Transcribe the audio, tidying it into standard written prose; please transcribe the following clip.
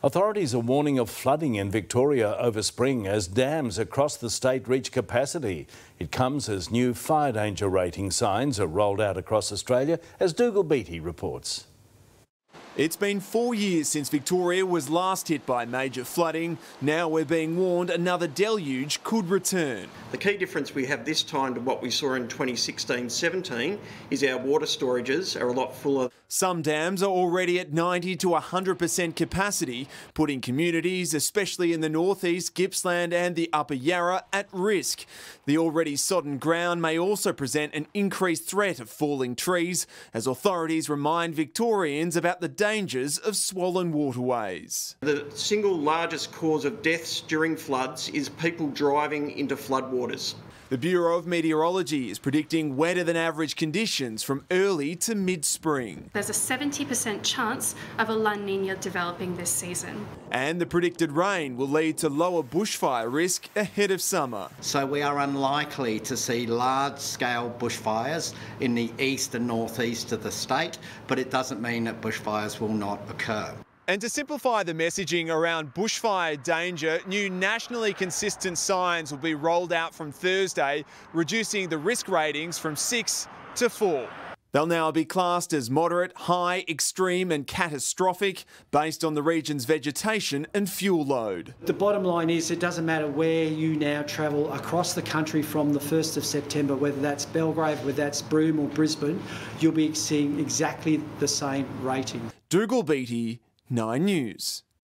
Authorities are warning of flooding in Victoria over spring as dams across the state reach capacity. It comes as new fire danger rating signs are rolled out across Australia, as Dougal Beattie reports. It's been 4 years since Victoria was last hit by major flooding. Now we're being warned another deluge could return. The key difference we have this time to what we saw in 2016-17 is our water storages are a lot fuller. Some dams are already at 90 to 100% capacity, putting communities, especially in the northeast, Gippsland and the Upper Yarra, at risk. The already sodden ground may also present an increased threat of falling trees, as authorities remind Victorians about the dangers of swollen waterways. The single largest cause of deaths during floods is people driving into floodwaters. The Bureau of Meteorology is predicting wetter than average conditions from early to mid-spring. There's a 70% chance of a La Niña developing this season. And the predicted rain will lead to lower bushfire risk ahead of summer. So we are unlikely to see large-scale bushfires in the east and northeast of the state, but it doesn't mean that bushfires will not occur. And to simplify the messaging around bushfire danger, new nationally consistent signs will be rolled out from Thursday, reducing the risk ratings from 6 to 4. They'll now be classed as moderate, high, extreme and catastrophic based on the region's vegetation and fuel load. The bottom line is it doesn't matter where you now travel across the country from the 1st of September, whether that's Belgrave, whether that's Broome or Brisbane, you'll be seeing exactly the same rating. Dougal Beattie, 9 News.